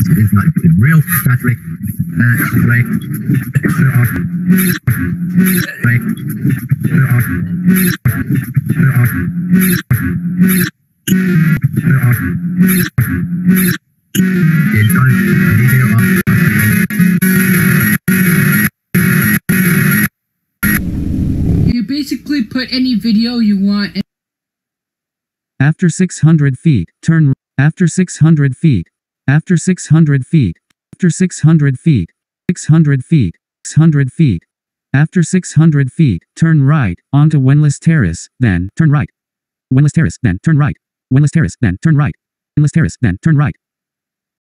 is not real Patrick. Right. You basically put any video you want. After 600 feet, turn. After 600 feet. After 600 feet. After 600 feet. 600 feet. 600 feet. After 600 feet, turn right, onto Windlass Terrace, then turn right. Windlass Terrace, then turn right. Windlass Terrace, then turn right. Windlass Terrace, then turn right.